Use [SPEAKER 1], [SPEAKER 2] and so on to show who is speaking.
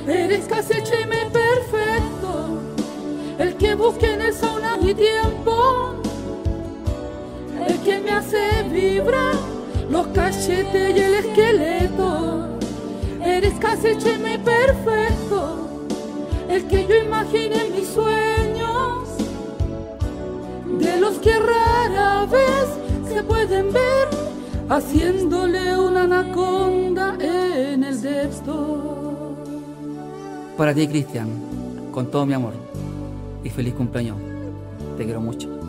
[SPEAKER 1] Eres casi chéme perfecto, el que busca en el sauna y tiempo, el que me hace vibrar los cachetes y el esqueleto. Eres casi chéme perfecto, el que yo imaginé en mis sueños, de los que rara vez se pueden ver, haciéndole una anaconda en el depto.
[SPEAKER 2] Para ti, Cristian, con todo mi amor y feliz cumpleaños. Te quiero mucho.